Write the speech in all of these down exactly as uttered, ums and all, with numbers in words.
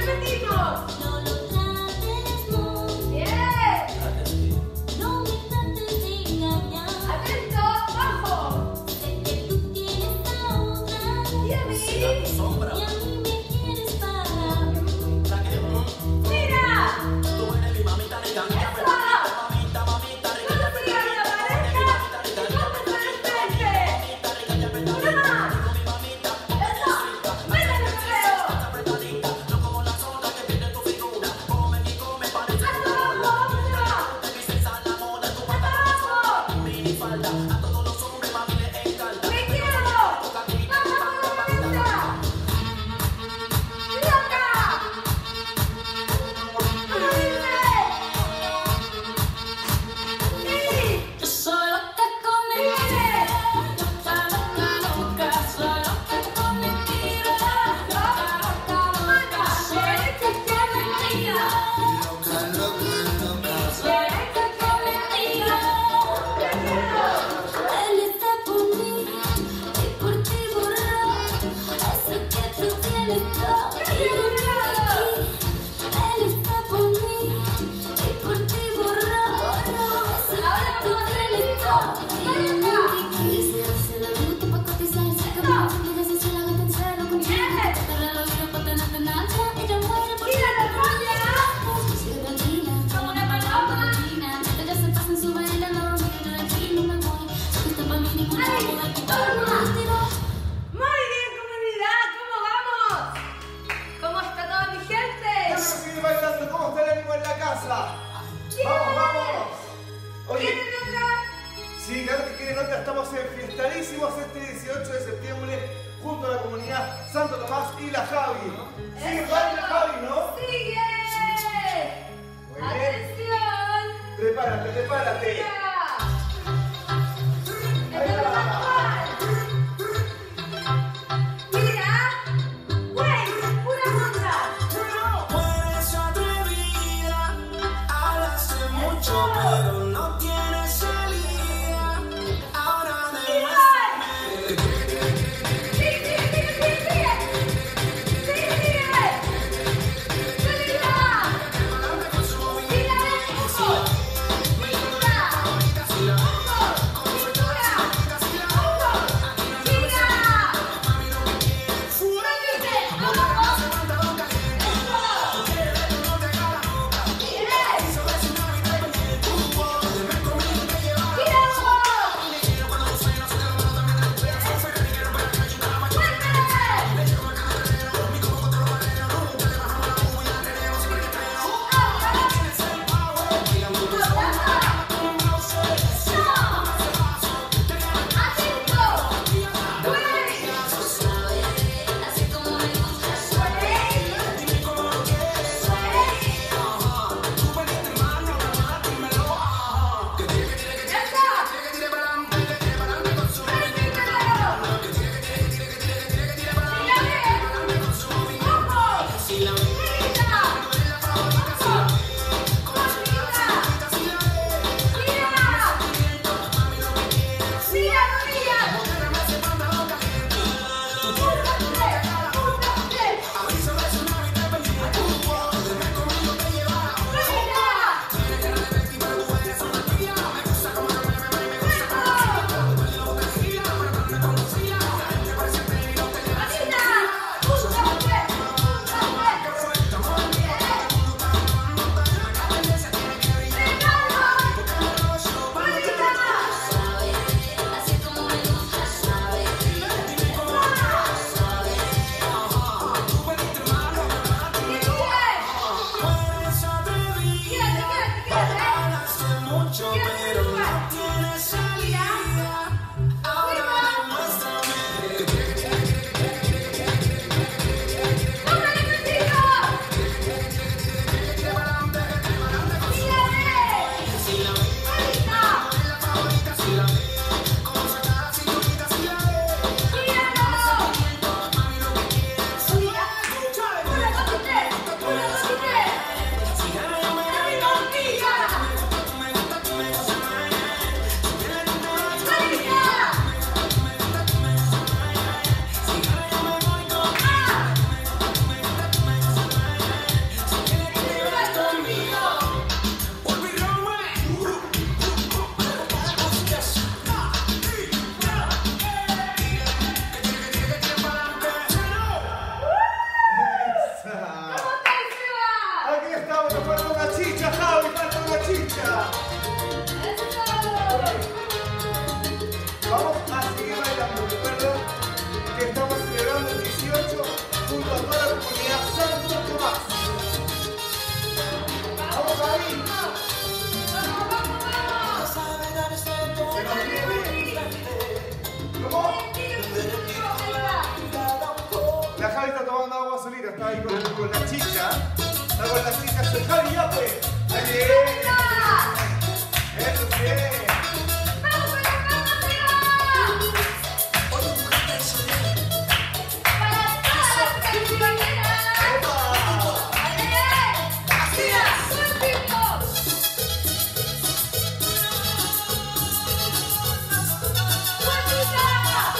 Mira. está ahí con, con la chica. Está con la chica, soy Javi, ya pues. ¡Dale! ¡Eso sí! ¡Vamos con la palma arriba! Oye, mujer traicionera. ¡Para todas las traicioneras! ¡Ale! ¡Mira! ¡Suéltito! ¡Suéltita!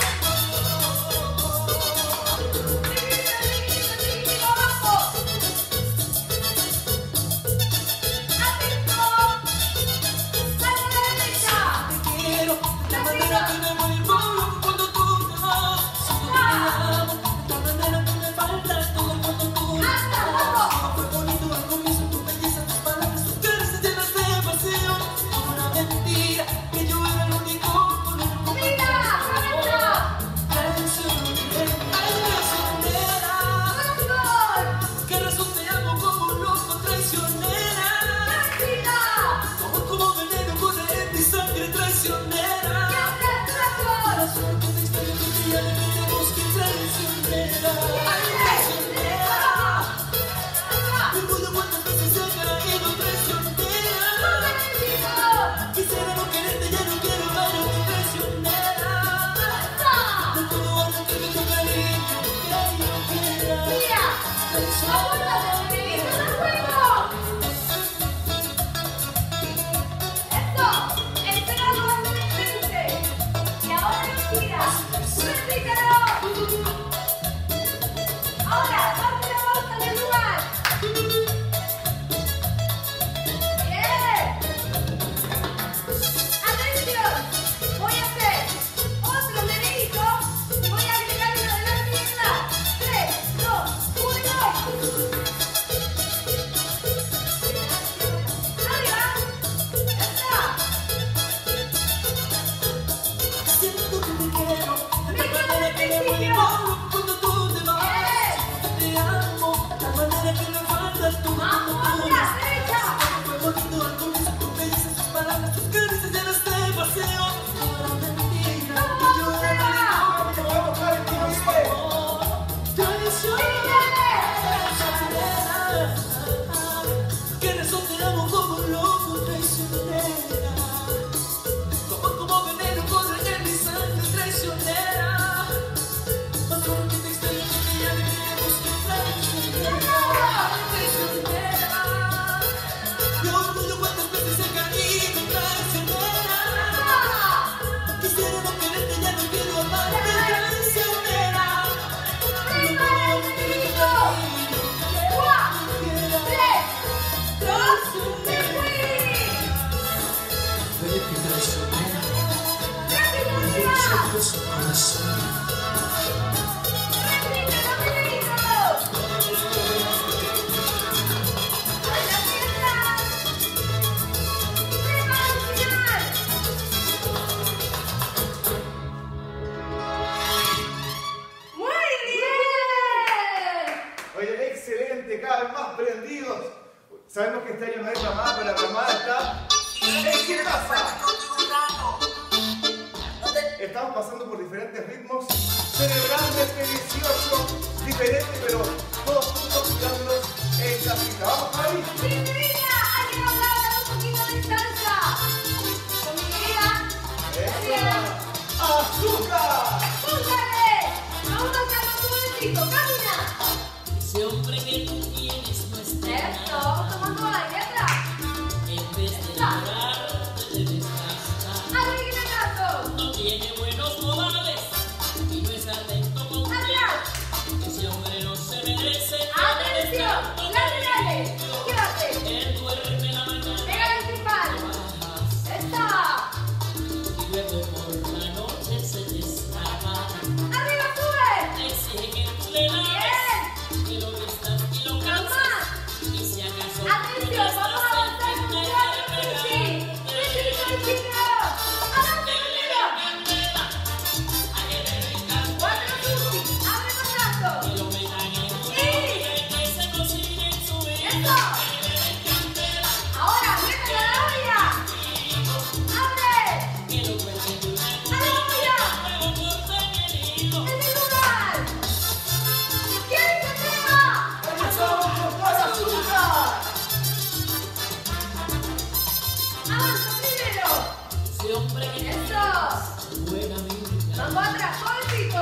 Sabemos que este año no hay ramada, pero la ramada está en su casa. Estamos pasando por diferentes ritmos, celebrando este dieciocho diferente, pero todos juntos cuidándonos en la cita. ¿Vamos, Javi? ¡Sí, mi vida! Hay que hablar un poquito de salsa. Con mi vida. ¡Eso! ¡Azúcar! ¡Púntale! Vamos a hacerlo suavecito. ¡Camina! Ese hombre que tú tienes no es Eso, tomando aire atrás. En vez de llorar, te debes casar. ¡Alegre gato! No tiene buenos modales y no es atento con ¡Atrás! ese hombre no se merece. ¡Atención! ¡Laterales! ¡Quédate! Él duerme la mañana. ¡Pégale sin mal! ¡Está! Y luego por la noche se destapa. ¡Arriba, sube! Te exige que tú le das. ¡Bien! Que lo vistas y lo cansas. ¡Mamá! Y si acaso ¡Atención! ¡Vamos a avanzar en un plano! ¡Sí! ¡Sí, chico! ¡Avanza primero! ¡Cuatro, Susi! ¡Abre más alto! ¡Y!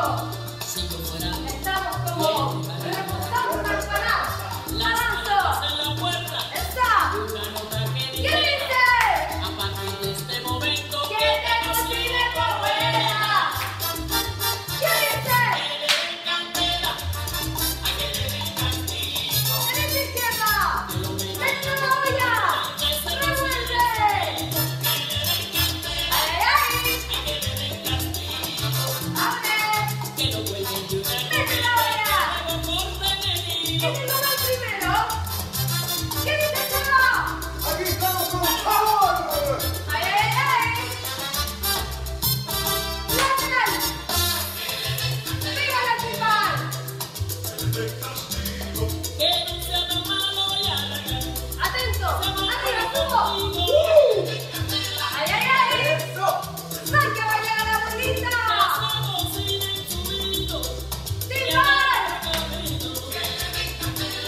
Atento. Si yo fuera Estamos como reposamos para parar. las Avanzo. manos en la puerta, Está. una nota que ¿Qué dice, dice? a partir de este momento Que te cocine por fuera. ¿Qué dice? que le den candela, a que le den castigo, Derecha izquierda. que lo metan Dentro de la olla. Revuelve. Ay, ay, a que le den castigo, abre. que lo cuelguen de una Mete la olla. luego corten el hilo. ¿Quién llegó el primero? ¿Qué dice Chava? Aquí estamos con favor. Ay, ay, ay. Lateral. Pégale al rival. Que no sea tan malo y haga Atento. Arriba, subo. contigo. Ay, ay, ay. Eso. Saque a bailar a la abuelita. Casamos sin el subido, Rival. corrido.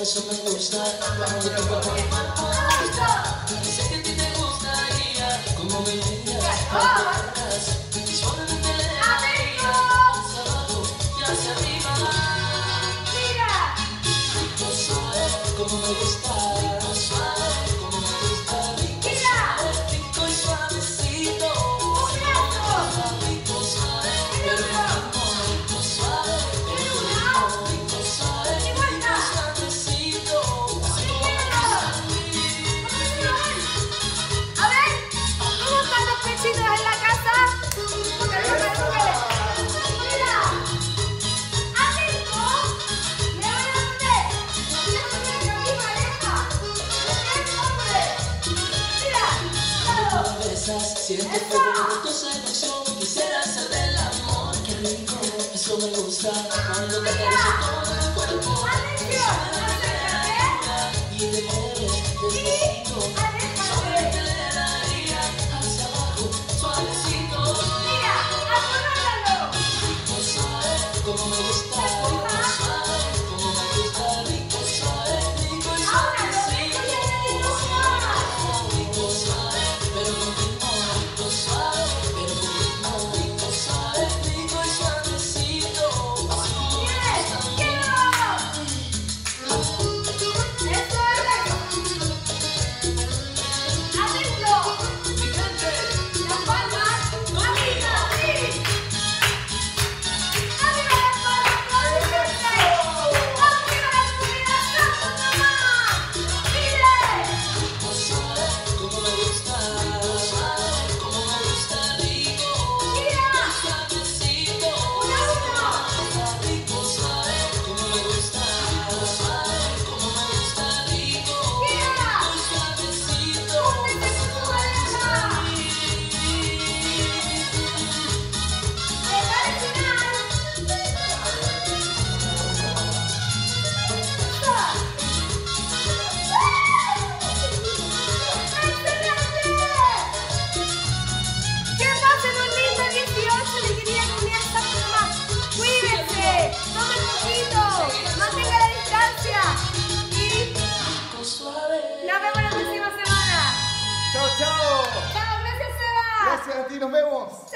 eso me gusta. Cuando te toco mi cuerpo, sé que a ti te gustaría. Como me miras, cuando tocas, suavemente le daría. Hacia abajo y hacia arriba. Mira. Rico suave, como me gusta. Rico suave, como me gusta. Rico Mira. suave, rico y suavecito. Un brazo. Rico suave, pero rico, rico suave, pero rico, rico suave, Y rico vuelta. suavecito. A ver, ¿cómo están los pechitos en la casa? Porque no me duele. Mira, atento, le voy a poner, quiero poner a mi pareja, es hombre. Mira, claro. Cuando me besas, siento fuego en tu seducción. Quisiera ser del amor, qué rico, eso me gusta. Cuando te acaricio todo el cuerpo, Atención, acércate y te mueves y despacito. aléjate. Suavemente le daría hacia abajo, suavecito. Mira, acomódalo. Rico suave, como me gusta. Rico suave, como me gusta. Rico suave, rico y Ahora lo suavecito. dejo y añadimos más. Rico suave, pero con ritmo. Rico suave, pero con ritmo. Rico suave, rico y suavecito. Bien, quiero. Eso es. Atento. Mi gente, Las palmas. Arriba, sí. Arriba las palmas, todo el gente. Arriba las combinaciones, mamá. Mire. rico suave, como me gusta. Rico suave, como me gusta. Rico, Mira. suavecito. Uno a uno. Rico suave, como me gusta. Rico suave, como me gusta. Rico, Mira. y suavecito. Júntese con su pareja. Prepara el final. ¡Excelente! Que pasen un lindo dieciocho, le quería comer esta mamá. Cuídense, tomen poquito, mantenga la distancia y Rico suave. nos vemos la próxima semana. Chao, chao. Chao, gracias Seba. Gracias a ti, nos vemos.